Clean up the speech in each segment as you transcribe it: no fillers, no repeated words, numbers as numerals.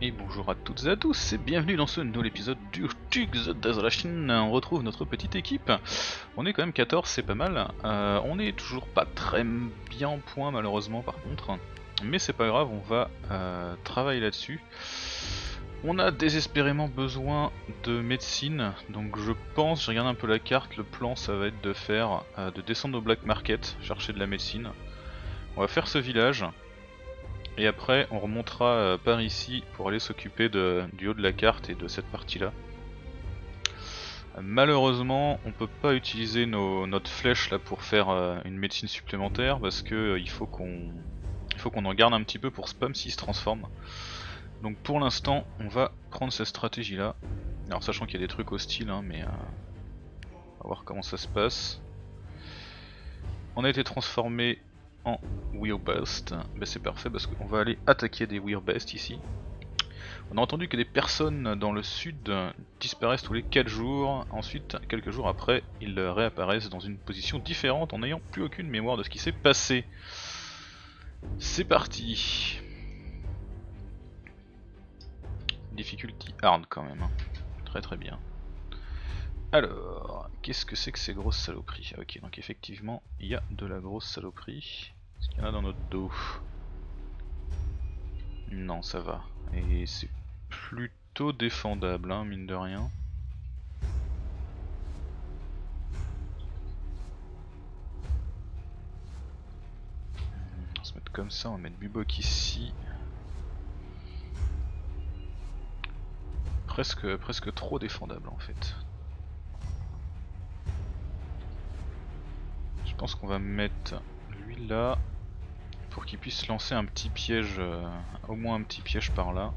Et bonjour à toutes et à tous et bienvenue dans ce nouvel épisode du Tug The Desolation. On retrouve notre petite équipe. On est quand même 14, c'est pas mal. On est toujours pas très bien en point malheureusement par contre. Mais c'est pas grave, on va travailler là-dessus. On a désespérément besoin de médecine, donc je pense, je regarde un peu la carte, le plan ça va être de faire, de descendre au Black Market, chercher de la médecine. On va faire ce village. Et après on remontera par ici pour aller s'occuper du haut de la carte et de cette partie là. Malheureusement on peut pas utiliser notre flèche là pour faire une médecine supplémentaire parce que il faut qu'on en garde un petit peu pour spam s'il se transforme. Donc pour l'instant on va prendre cette stratégie là. Alors sachant qu'il y a des trucs hostiles hein, mais on va voir comment ça se passe. On a été transformé en Weirdbeast, bah c'est parfait parce qu'on va aller attaquer des Weirdbeast ici. On a entendu que des personnes dans le sud disparaissent tous les 4 jours, ensuite quelques jours après ils réapparaissent dans une position différente en n'ayant plus aucune mémoire de ce qui s'est passé. C'est parti. Difficulty hard quand même, hein. Très très bien. Alors, qu'est-ce que c'est que ces grosses saloperies? Ok, donc effectivement il y a de la grosse saloperie. Est-ce qu'il y en a dans notre dos? Non, ça va. Et c'est plutôt défendable, hein, mine de rien. On va se mettre comme ça, on va mettre Bubok ici. Presque trop défendable en fait. Je pense qu'on va mettre lui là. Pour qu'il puisse lancer un petit piège, au moins un petit piège par là.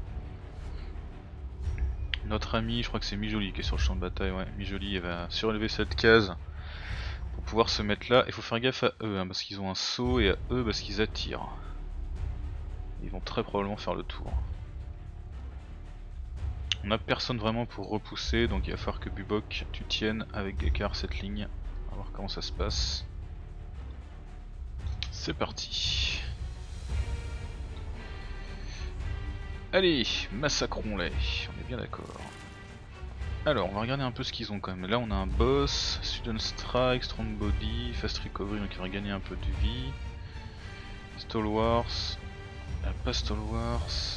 Notre ami, je crois que c'est Mijoli qui est sur le champ de bataille, ouais, Mijoli elle va surélever cette case pour pouvoir se mettre là. Il faut faire gaffe à eux, hein, parce qu'ils ont un saut et à eux parce qu'ils attirent. Ils vont très probablement faire le tour. On a personne vraiment pour repousser, donc il va falloir que Bubok tu tiennes avec Gekar cette ligne. On va voir comment ça se passe. C'est parti. Allez, massacrons-les, on est bien d'accord. Alors, on va regarder un peu ce qu'ils ont quand même. Là, on a un boss, Sudden Strike, Strong Body, Fast Recovery, donc il va gagner un peu de vie. Stalwarts, pas Stalwarts,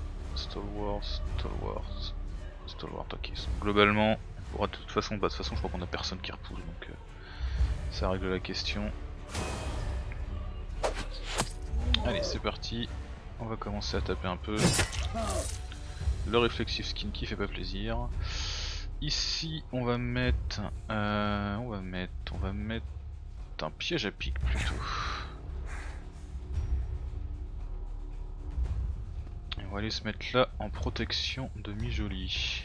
ok. Globalement, on pourra de toute façon, bah, de toute façon, je crois qu'on a personne qui repousse, donc ça règle la question. Allez, c'est parti. On va commencer à taper un peu. Le Reflexive Skin qui fait pas plaisir. Ici on va mettre un piège à pic plutôt. Et on va aller se mettre là en protection de Mijoli.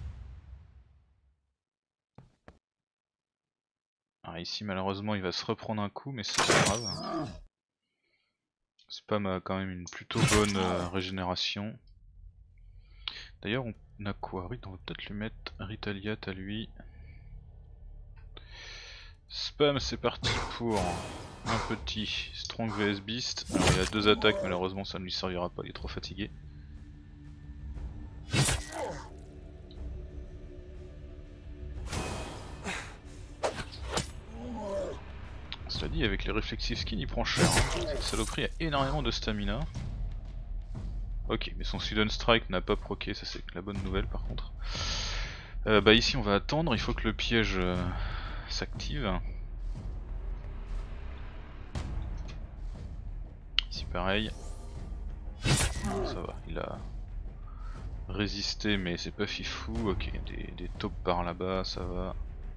Alors ici malheureusement il va se reprendre un coup mais c'est pas grave. Spam a quand même une plutôt bonne régénération. D'ailleurs on a quoi? On va peut-être lui mettre Ritaliat à lui. Spam, c'est parti pour un petit Strong vs Beast. Alors il a 2 attaques, malheureusement ça ne lui servira pas, il est trop fatigué. Cela dit, avec les Reflexive Skin il prend cher, hein. Cette saloperie a énormément de stamina. Ok, mais son Sudden Strike n'a pas proqué, ça c'est la bonne nouvelle par contre. Bah ici on va attendre, il faut que le piège s'active. Ici pareil. Ça va, il a résisté mais c'est pas fifou. Ok, des taupes par là-bas, ça va.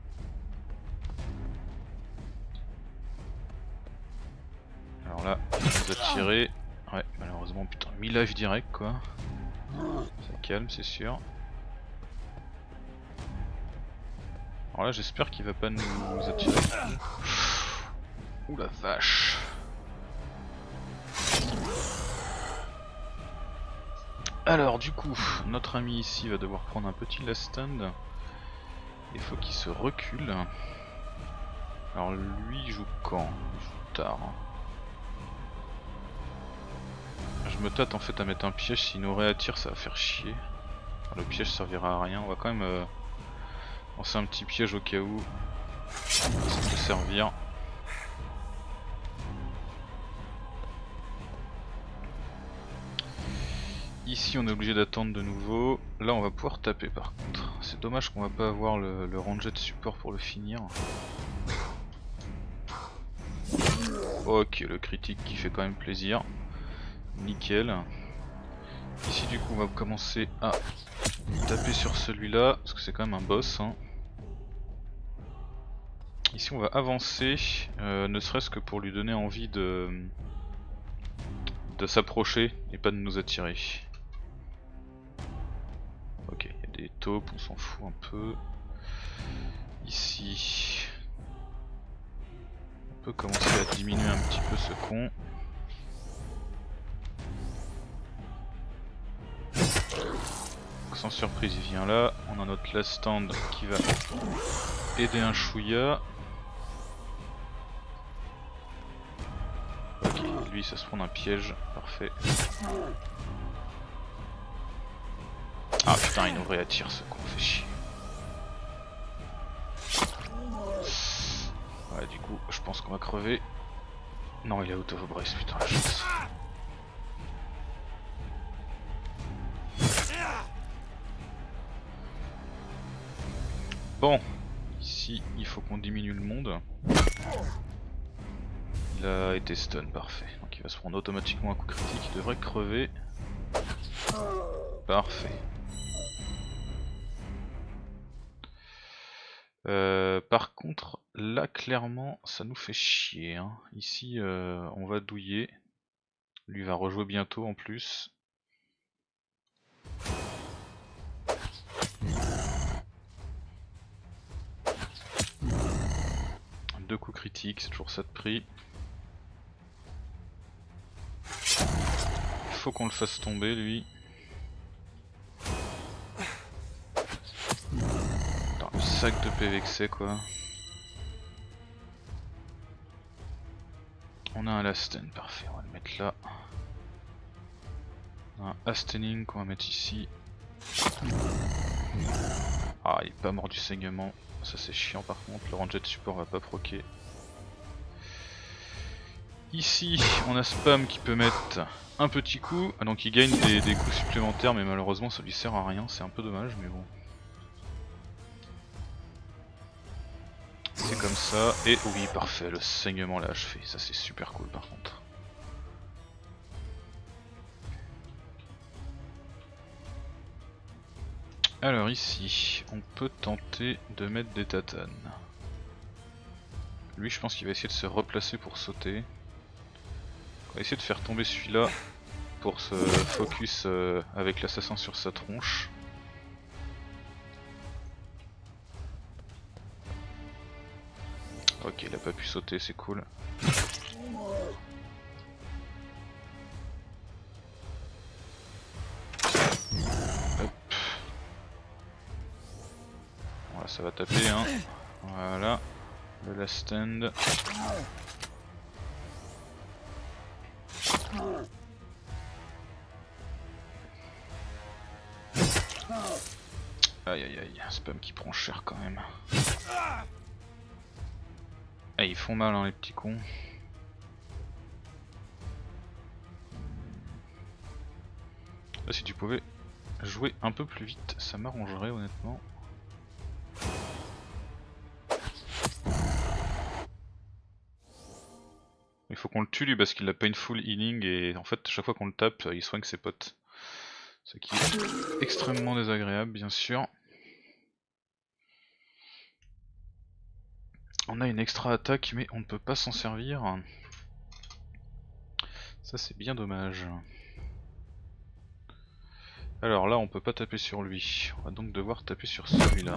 Alors là, il nous a tiré. Ouais, malheureusement, putain, 1000 life direct quoi. Ça calme, c'est sûr. Alors là, j'espère qu'il va pas nous attirer. Ouh la vache. Alors du coup, notre ami ici va devoir prendre un petit last stand. Il faut qu'il se recule. Alors lui il joue quand? Il joue tard. Je me tâte en fait à mettre un piège, s'il nous réattire ça va faire chier. Enfin, le piège servira à rien, on va quand même lancer un petit piège au cas où ça peut servir. Ici on est obligé d'attendre de nouveau, là on va pouvoir taper par contre. C'est dommage qu'on va pas avoir le rangé de support pour le finir. Ok, le critique qui fait quand même plaisir. Nickel. Ici du coup on va commencer à taper sur celui-là, parce que c'est quand même un boss. Hein. Ici on va avancer, ne serait-ce que pour lui donner envie de s'approcher et pas de nous attirer. Ok, il y a des taupes, on s'en fout un peu. Ici, on peut commencer à diminuer un petit peu ce con. Sans surprise il vient là, on a notre last stand qui va aider un chouïa. Ok, lui ça se prend un piège, parfait. Ah putain il nous réattire ce con, fait chier. Ouais du coup je pense qu'on va crever. Non il est out of brace, putain la chance. Bon, ici il faut qu'on diminue le monde. Il a été stun, parfait. Donc il va se prendre automatiquement un coup critique, il devrait crever. Parfait. Par contre, là clairement ça nous fait chier. Hein. Ici on va douiller. Lui va rejouer bientôt en plus. Deux coups critiques, c'est toujours ça de prix. Il faut qu'on le fasse tomber lui. Attends, le sac de PV que c'est quoi. On a un Lasten, parfait, on va le mettre là. On a un Astening qu'on va mettre ici. Ah, il est pas mort du saignement, ça c'est chiant par contre, le ranger de support va pas proquer. Ici, on a Spam qui peut mettre un petit coup, donc il gagne des coups supplémentaires, mais malheureusement ça lui sert à rien, c'est un peu dommage, mais bon. C'est comme ça, et oui, parfait, le saignement l'a achevé, ça c'est super cool par contre. Alors ici, on peut tenter de mettre des tatanes. Lui je pense qu'il va essayer de se replacer pour sauter. On va essayer de faire tomber celui-là pour se focus avec l'assassin sur sa tronche. Ok, il a pas pu sauter, c'est cool. Hop. Voilà, ça va taper hein. Voilà, le last stand. Aïe aïe aïe, Spam qui prend cher quand même. Ah, ils font mal hein les petits cons. Là, si tu pouvais jouer un peu plus vite, ça m'arrangerait honnêtement. Il faut qu'on le tue lui parce qu'il a pas une full healing et en fait chaque fois qu'on le tape il soigne ses potes. Ce qui est extrêmement désagréable bien sûr. On a une extra attaque mais on ne peut pas s'en servir. Ça c'est bien dommage. Alors là on peut pas taper sur lui, on va donc devoir taper sur celui-là.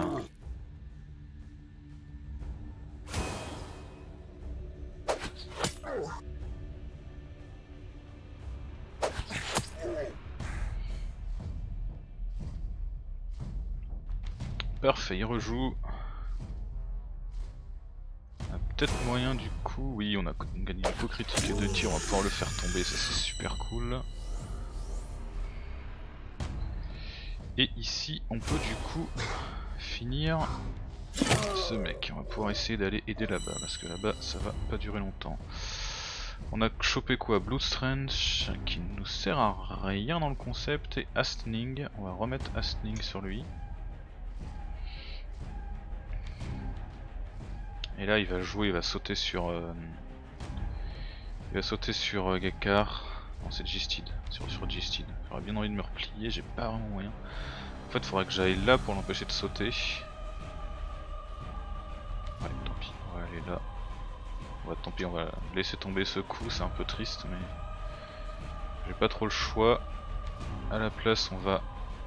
Parfait, il rejoue. On va peut-être moyen du coup, oui on a gagné du coup critique et 2 tirs, on va pouvoir le faire tomber, ça c'est super cool. Et ici on peut du coup finir ce mec, on va pouvoir essayer d'aller aider là-bas, parce que là-bas ça va pas durer longtemps. On a chopé quoi? Blood Strange qui nous sert à rien dans le concept, et Astning, on va remettre Astning sur lui. Et là il va jouer, il va sauter sur Gakar. Non c'est Gistid, sur Gistid. J'aurais bien envie de me replier, j'ai pas vraiment moyen. En fait il faudrait que j'aille là pour l'empêcher de sauter. Ouais tant pis, on va aller là. Tant pis, on va laisser tomber ce coup, c'est un peu triste mais j'ai pas trop le choix. À la place on va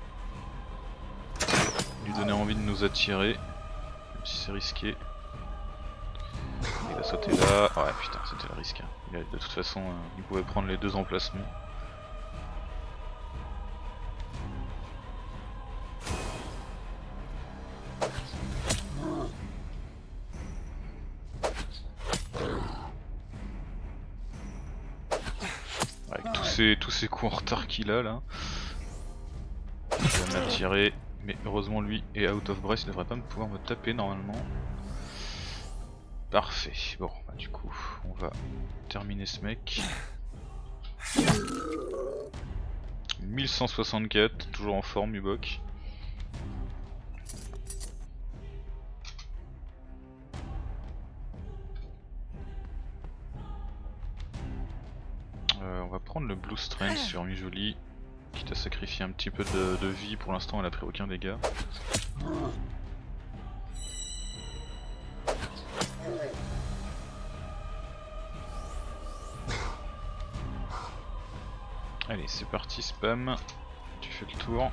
lui donner envie de nous attirer, même si c'est risqué. Il va sauter là, ouais putain c'était le risque. De toute façon il pouvait prendre les 2 emplacements. Avec tous ces coups en retard qu'il a là. Il va m'attirer, mais heureusement lui est out of breath, il devrait pas pouvoir me taper normalement. Parfait, bon bah, du coup on va terminer ce mec. 1164, toujours en forme Ubok. On va prendre le Blue Strength sur Mijoli, quitte à sacrifier un petit peu de vie, pour l'instant elle a pris aucun dégât. Allez c'est parti spam, tu fais le tour.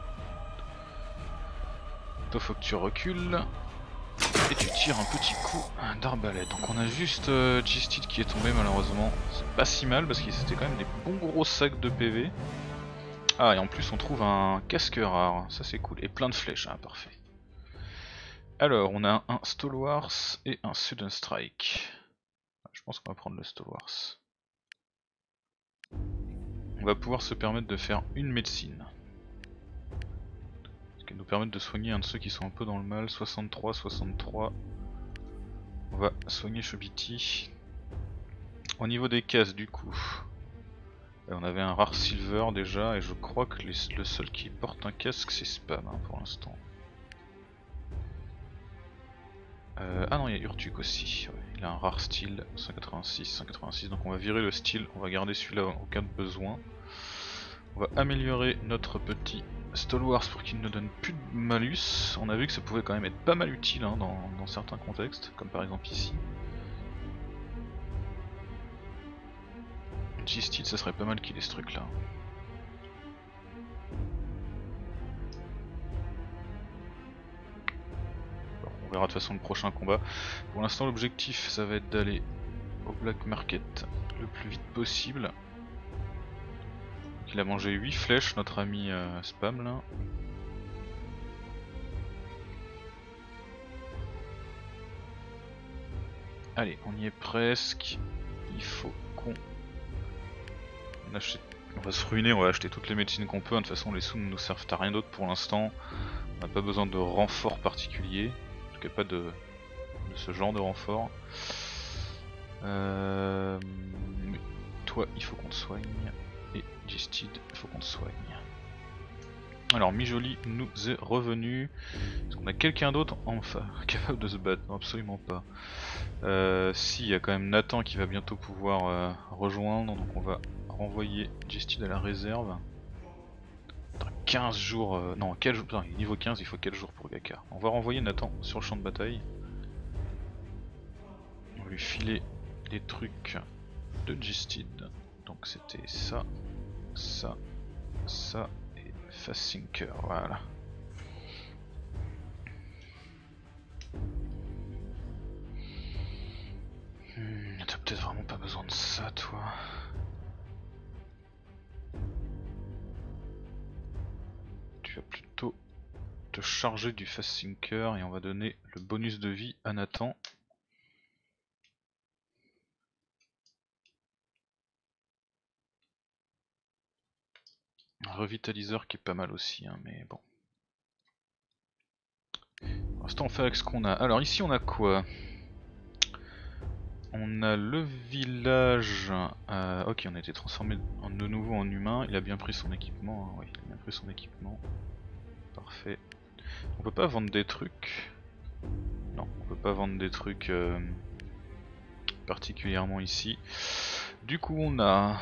Toi faut que tu recules. Et tu tires un petit coup d'arbalète. Donc on a juste Gistid qui est tombé malheureusement. C'est pas si mal parce qu'il c'était quand même des bons gros sacs de PV. Ah et en plus on trouve un casque rare, ça c'est cool. Et plein de flèches, ah, parfait. Alors on a un Stalwars et un Sudden Strike. Je pense qu'on va prendre le Stalwars. On va pouvoir se permettre de faire une médecine. Ce qui va nous permettre de soigner un de ceux qui sont un peu dans le mal. 63, 63. On va soigner Chobiti. Au niveau des cases du coup, on avait un rare silver déjà et je crois que le seul qui porte un casque c'est spam hein, pour l'instant. Ah non il y a Urtuk aussi, ouais, il a un rare steel, 186, 186 donc on va virer le steel, on va garder celui-là au cas de besoin. On va améliorer notre petit Stalwars pour qu'il ne donne plus de malus. On a vu que ça pouvait quand même être pas mal utile hein, dans certains contextes, comme par exemple ici. G-Steel ça serait pas mal qu'il ait ce truc là. Bon, on verra de toute façon le prochain combat. Pour l'instant l'objectif ça va être d'aller au Black Market le plus vite possible. Il a mangé 8 flèches notre ami spam là. Allez on y est presque. Il faut qu'on achète. On va se ruiner, on va acheter toutes les médecines qu'on peut, de toute façon les sous ne nous servent à rien d'autre pour l'instant. On n'a pas besoin de renfort particulier, en tout cas pas de ce genre de renfort. Toi il faut qu'on te soigne, et Gistid il faut qu'on te soigne. Alors Mijoli nous est revenu. Est-ce qu'on a quelqu'un d'autre enfin capable de se battre? Non absolument pas. Si, il y a quand même Nathan qui va bientôt pouvoir rejoindre, donc on va renvoyer Gistid à la réserve. Dans 15 jours, non 4 jours, putain, niveau 15 il faut 4 jours pour Gakar. On va renvoyer Nathan sur le champ de bataille. On va lui filer les trucs de Gistid. Donc c'était ça, ça, ça et Fast Sinker, voilà. T'as peut-être vraiment pas besoin de ça toi. Tu vas plutôt te charger du Fast Sinker et on va donner le bonus de vie à Nathan. Un revitaliseur qui est pas mal aussi, hein, mais bon. Pour l'instant on fait avec ce qu'on a. Alors ici on a quoi? On a le village. Ok, on a été transformé de nouveau en humain. Il a bien pris son équipement. Hein. Oui, il a bien pris son équipement. Parfait. On peut pas vendre des trucs. Non, on peut pas vendre des trucs particulièrement ici. Du coup, on a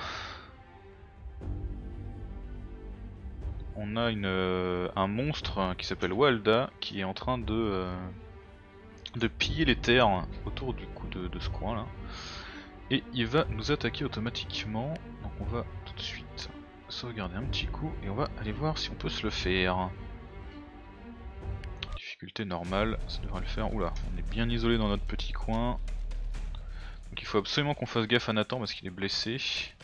un monstre qui s'appelle Walda qui est en train de piller les terres autour du coup de ce coin là. Et il va nous attaquer automatiquement. Donc on va tout de suite sauvegarder un petit coup et on va aller voir si on peut se le faire. Difficulté normale, ça devrait le faire. Oula, on est bien isolé dans notre petit coin. Donc il faut absolument qu'on fasse gaffe à Nathan parce qu'il est blessé.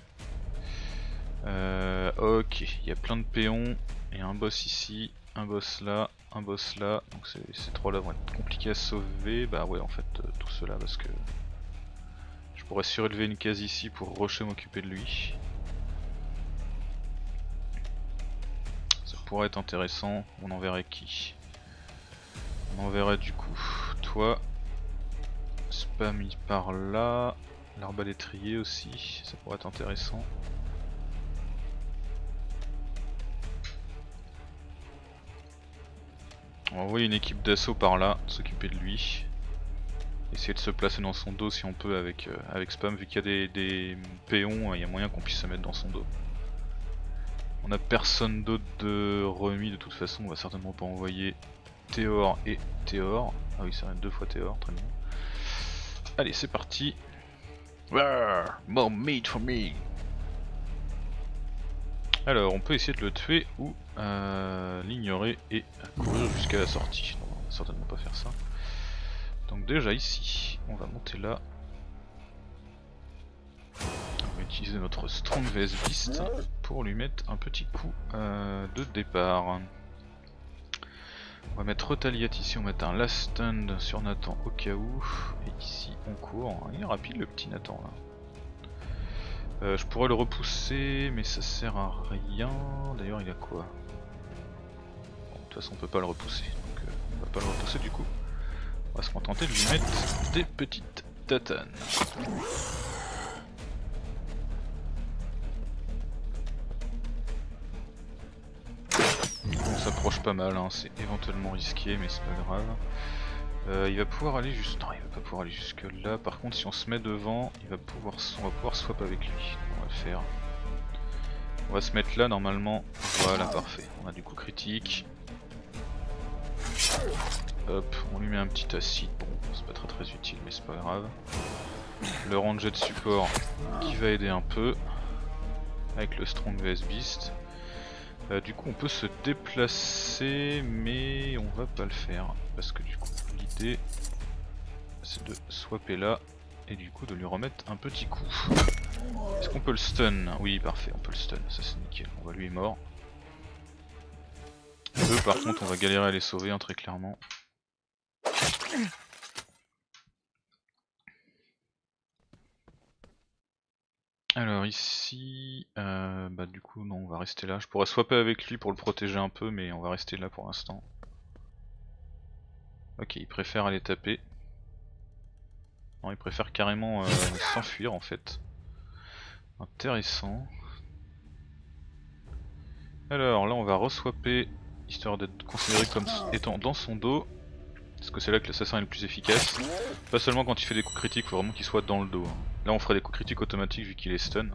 Ok, il y a plein de péons. Il y a un boss ici, un boss là, un boss là. Donc ces trois là vont être compliqués à sauver. Bah ouais, en fait, tout cela parce que je pourrais surélever une case ici pour rusher m'occuper de lui. Ça pourrait être intéressant. On enverrait qui? On enverrait du coup toi. Spam il par là. L'arbalétrier aussi, ça pourrait être intéressant. On va envoyer une équipe d'assaut par là, s'occuper de lui. Essayer de se placer dans son dos si on peut avec Spam, vu qu'il y a des péons, il y a moyen qu'on puisse se mettre dans son dos. On a personne d'autre de remis de toute façon, on va certainement pas envoyer Théor et Théor. Ah oui, ça va être 2 fois Théor, très bien. Allez, c'est parti. More meat for me. Alors, on peut essayer de le tuer ou l'ignorer et courir jusqu'à la sortie. Non, on va certainement pas faire ça. Donc déjà ici, on va monter là. On va utiliser notre Strong vs Beast pour lui mettre un petit coup de départ. On va mettre Retaliate ici, on va mettre un Last Stand sur Nathan au cas où. Et ici on court, il est rapide le petit Nathan là. Je pourrais le repousser mais ça sert à rien. D'ailleurs il a quoi? Bon, de toute façon on peut pas le repousser, donc on va pas le repousser du coup. On va se contenter de lui mettre des petites tatanes. On s'approche pas mal, hein. C'est éventuellement risqué mais c'est pas grave. Il va pouvoir aller juste. Non, il va pas pouvoir aller jusque là. Par contre, si on se met devant, on va pouvoir swap avec lui. Donc, on va le faire. On va se mettre là normalement. Voilà, parfait. On a du coup critique. Hop, on lui met un petit acide. Bon, c'est pas très utile, mais c'est pas grave. Le ranger de support qui va aider un peu avec le Strong vs Beast. Du coup, on peut se déplacer, mais on va pas le faire parce que du coup, l'idée c'est de swapper là et du coup de lui remettre un petit coup. Est-ce qu'on peut le stun? Oui, parfait, on peut le stun, ça c'est nickel. On va lui est mort. Eux, par contre, on va galérer à les sauver, hein, très clairement. Alors ici, bah du coup non, on va rester là. Je pourrais swapper avec lui pour le protéger un peu, mais on va rester là pour l'instant. Ok, il préfère aller taper. Non, il préfère carrément s'enfuir en fait. Intéressant. Alors là on va reswapper, histoire d'être considéré comme étant dans son dos. Parce que c'est là que l'assassin est le plus efficace. Pas seulement quand il fait des coups critiques, il faut vraiment qu'il soit dans le dos. Là on ferait des coups critiques automatiques vu qu'il est stun.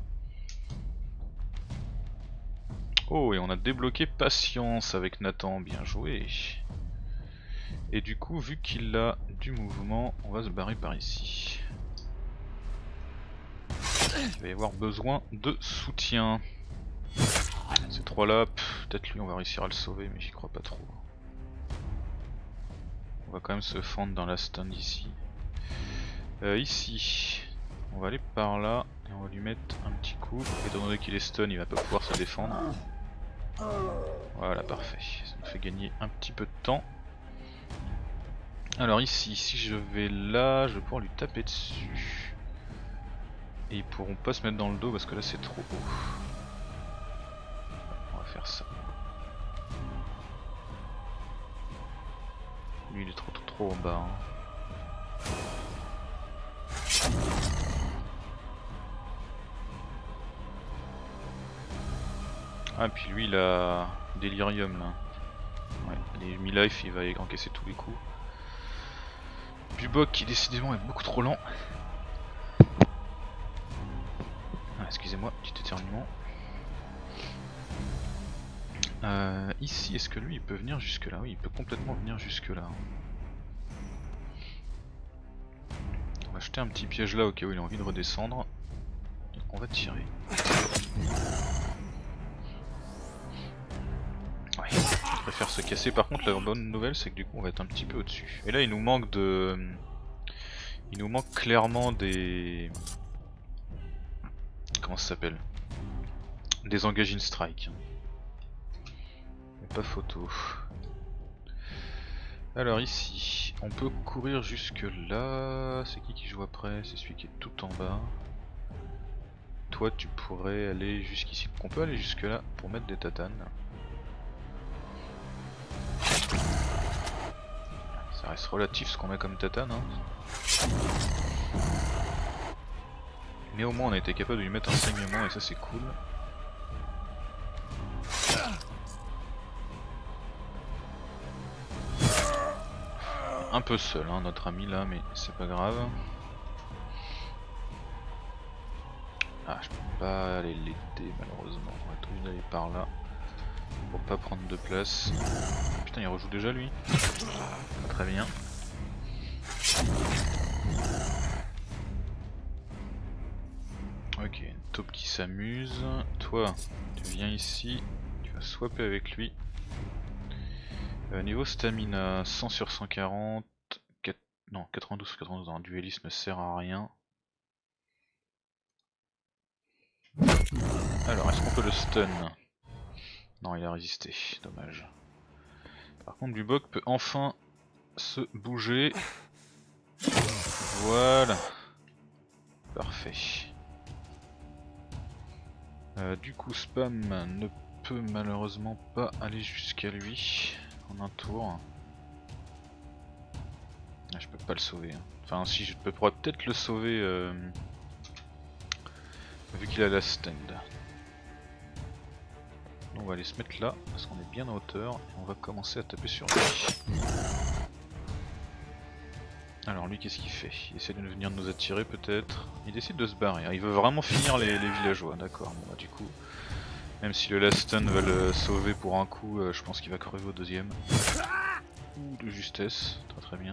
Oh, et on a débloqué patience avec Nathan, bien joué. Et du coup, vu qu'il a du mouvement, on va se barrer par ici. Il va y avoir besoin de soutien. Ces trois là, peut-être lui on va réussir à le sauver, mais j'y crois pas trop. On va quand même se fendre dans la stun ici. Ici, on va aller par là et on va lui mettre un petit coup. Étant donné qu'il est stun, il va pas pouvoir se défendre. Voilà, parfait. Ça nous fait gagner un petit peu de temps. Alors ici, si je vais là, je vais pouvoir lui taper dessus. Et ils pourront pas se mettre dans le dos parce que là c'est trop haut. On va faire ça. Lui il est trop en bas. Hein. Ah et puis lui il a Delirium là. Ouais, les mi-life il va encaisser tous les coups. Bubok qui décidément est beaucoup trop lent. Ah, excusez-moi, petit éternuement. Ici, est-ce que lui il peut venir jusque là? Oui, il peut complètement venir jusque là. On va jeter un petit piège là au cas où il a envie de redescendre. Et on va tirer. Ouais, il préfère se casser. Par contre, la bonne nouvelle c'est que du coup on va être un petit peu au-dessus. Et là il nous manque de... Il nous manque clairement des... Comment ça s'appelle? Des engaging strike. Pas photo. Alors ici, on peut courir jusque là. C'est qui joue après? C'est celui qui est tout en bas. Toi tu pourrais aller jusqu'ici. Donc on peut aller jusque là pour mettre des tatanes. Ça reste relatif ce qu'on met comme tatane. Hein. Mais au moins on a été capable de lui mettre un saignement et ça c'est cool. Un peu seul hein, notre ami là, mais c'est pas grave. Ah, je peux pas aller l'aider malheureusement. On va être obligé d'aller par là pour pas prendre de place. Putain, il rejoue déjà lui. Pas très bien. Ok, une taupe qui s'amuse. Toi, tu viens ici, tu vas swapper avec lui. Niveau stamina, 100 sur 140. Non, 92 sur 92, un dueliste ne sert à rien. Alors, est-ce qu'on peut le stun? Non, il a résisté, dommage. Par contre, Bubok peut enfin se bouger. Voilà. Parfait. Du coup, Spam ne peut malheureusement pas aller jusqu'à lui en un tour. Ah, je peux pas le sauver. Hein. Enfin, si, je pourrais peut-être le sauver vu qu'il a la stand. On va aller se mettre là parce qu'on est bien en hauteur et on va commencer à taper sur lui. Alors lui qu'est-ce qu'il fait? Il essaie de venir nous attirer peut-être. Il décide de se barrer, il veut vraiment finir les villageois, d'accord. Bon, bah, du coup, même si le last stun va le sauver pour un coup, je pense qu'il va crever au deuxième. Ouh, de justesse, très bien.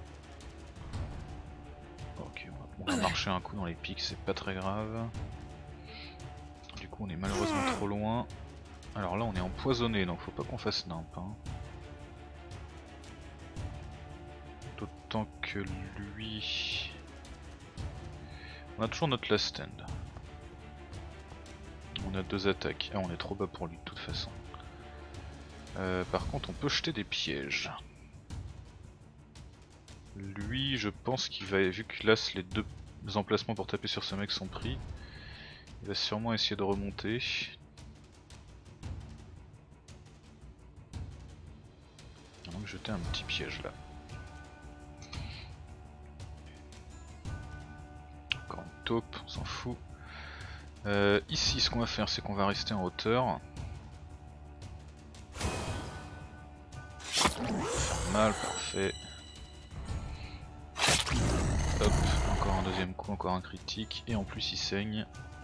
Ok, on va marcher un coup dans les pics, c'est pas très grave. Du coup on est malheureusement trop loin. Alors là on est empoisonné donc faut pas qu'on fasse nimp. Hein. D'autant que lui... On a toujours notre last stand. On a 2 attaques. Ah on est trop bas pour lui de toute façon. Par contre on peut jeter des pièges. Lui je pense qu'il va, vu que là les 2 emplacements pour taper sur ce mec sont pris, il va sûrement essayer de remonter. On va jeter un petit piège là. Encore une taupe, on s'en fout. Ici ce qu'on va faire c'est qu'on va rester en hauteur. Mal, parfait. Hop, encore un deuxième coup, encore un critique, et en plus il saigne.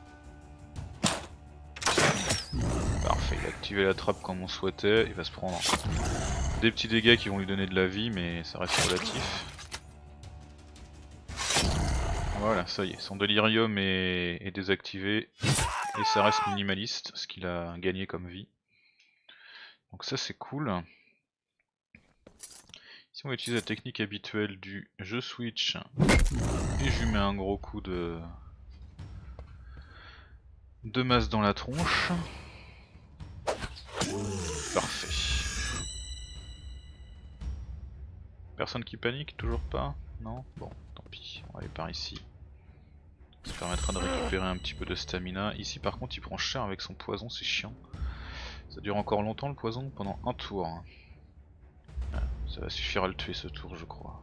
Parfait, il a activé la trappe comme on souhaitait, il va se prendre des petits dégâts qui vont lui donner de la vie, mais ça reste relatif. Voilà, ça y est, son delirium est désactivé, et ça reste minimaliste, ce qu'il a gagné comme vie. Donc ça c'est cool. Ici on va utiliser la technique habituelle du je switch et je lui mets un gros coup de masse dans la tronche. Parfait. Personne qui panique? Toujours pas? Non? Bon, tant pis, on va aller par ici. Ça permettra de récupérer un petit peu de stamina. Ici par contre il prend cher avec son poison, c'est chiant. Ça dure encore longtemps le poison, pendant un tour. Ah, ça va suffire à le tuer ce tour je crois.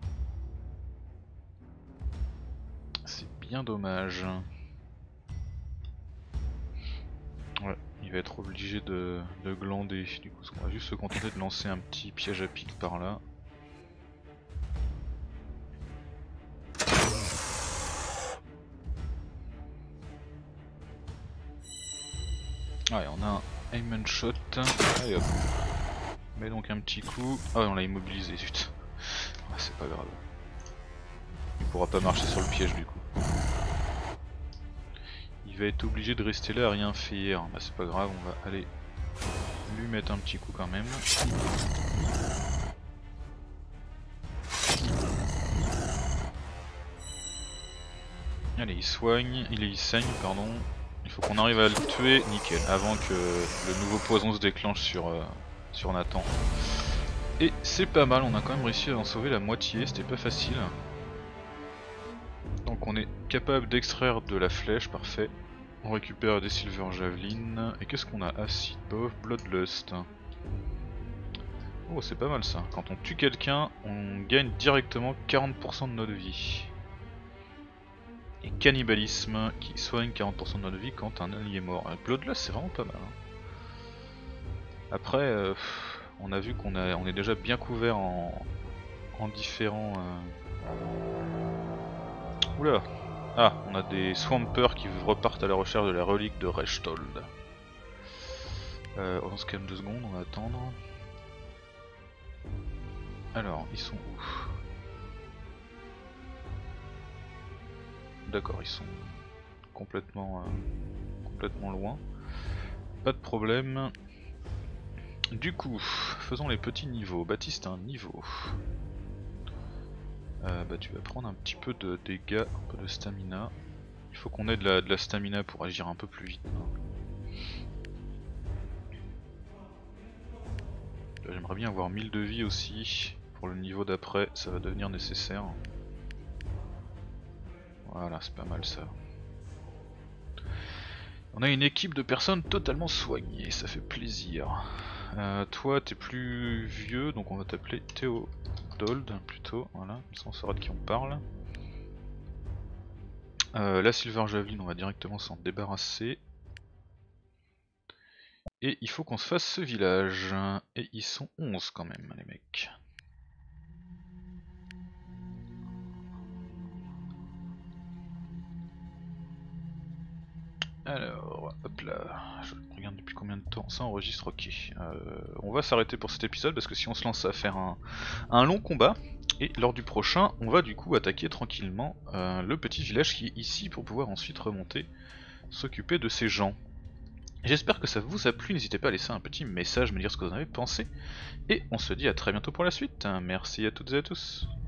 C'est bien dommage. Ouais, il va être obligé de glander. Du coup, on va juste se contenter de lancer un petit piège à pic par là. Ouais, on a un aim and shot. Allez hop. Mets donc un petit coup. Ah, on l'a immobilisé, zut. Ah, c'est pas grave. Il pourra pas marcher sur le piège du coup. Il va être obligé de rester là à rien faire. Bah, c'est pas grave, on va aller lui mettre un petit coup quand même. Allez, il soigne, il saigne, pardon. Il faut qu'on arrive à le tuer, nickel, avant que le nouveau poison se déclenche sur Nathan. Et c'est pas mal, on a quand même réussi à en sauver la moitié, c'était pas facile. Donc on est capable d'extraire de la flèche, parfait. On récupère des Silver Javelin. Et qu'est-ce qu'on a? Acid Bow, Bloodlust. Oh, c'est pas mal ça. Quand on tue quelqu'un, on gagne directement 40% de notre vie. Et cannibalisme qui soigne 40% de notre vie quand un allié est mort. Bloodlust c'est vraiment pas mal. Hein. Après, on a vu qu'on est déjà bien couvert en différents... Oula! Ah, on a des Swampers qui repartent à la recherche de la relique de Rechtold. On se calme 2 secondes, on va attendre. Alors, ils sont où? D'accord, ils sont complètement loin. Pas de problème. Du coup, faisons les petits niveaux. Baptiste a un niveau. Bah tu vas prendre un petit peu de dégâts, un peu de stamina. Il faut qu'on ait de la stamina pour agir un peu plus vite. J'aimerais bien avoir 1000 de vie aussi. Pour le niveau d'après, ça va devenir nécessaire. Voilà, c'est pas mal ça. On a une équipe de personnes totalement soignées, ça fait plaisir. Toi t'es plus vieux, donc on va t'appeler Théodold plutôt, voilà, comme ça on saura de qui on parle. La Silver Javelin, on va directement s'en débarrasser. Et il faut qu'on se fasse ce village. Et ils sont 11 quand même les mecs. Alors, hop là, je regarde depuis combien de temps ça enregistre, ok. On va s'arrêter pour cet épisode parce que si on se lance à faire un long combat, et lors du prochain, on va du coup attaquer tranquillement le petit village qui est ici pour pouvoir ensuite remonter, s'occuper de ces gens. J'espère que ça vous a plu, n'hésitez pas à laisser un petit message, me dire ce que vous en avez pensé, et on se dit à très bientôt pour la suite. Merci à toutes et à tous.